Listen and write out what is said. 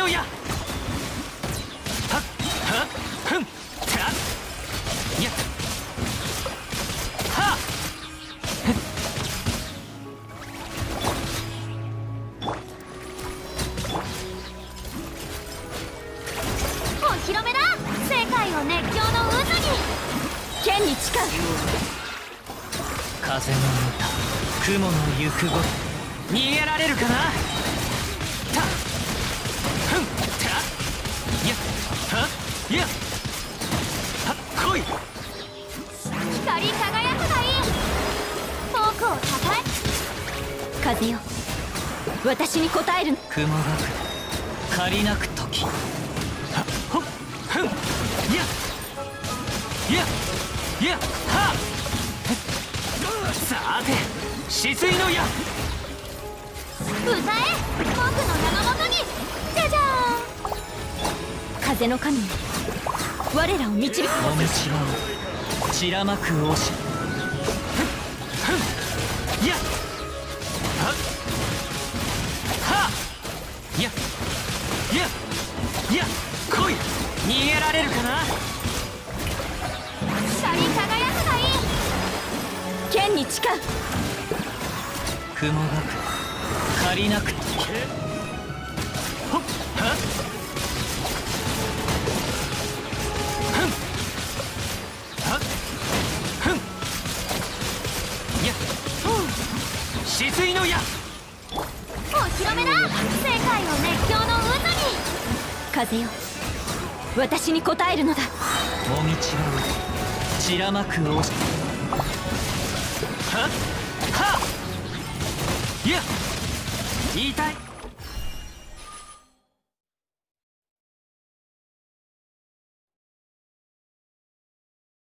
の矢。はっはっふんたやっはっ。 お披露目だ。世界を熱狂の渦に。剣に誓う。 風の歌、雲の行くごと逃げられるかな。たふんたやっはっやっはっ来い。 光り輝くがいい。フォークをたたえ。風よ、私に応える。 雲がく借りなく時。はっほっふんやっやっやっはっ。さて止水の矢。 歌え、僕の名のもとに。じゃじゃーん。風の神よ、我らを導く。 もみちばを散らまく押し。ふんやっはっはっやっやっやっ来い。逃げられるかな。 光り輝くがいい。剣に誓う。 雲がく借りなくとほっはっふんはっふんやっ止水の矢。 お披露目だ。世界を熱狂の渦に。風よ、私に応えるのだ。 もみちばを散らまく押し。はっはっやっ言いたい。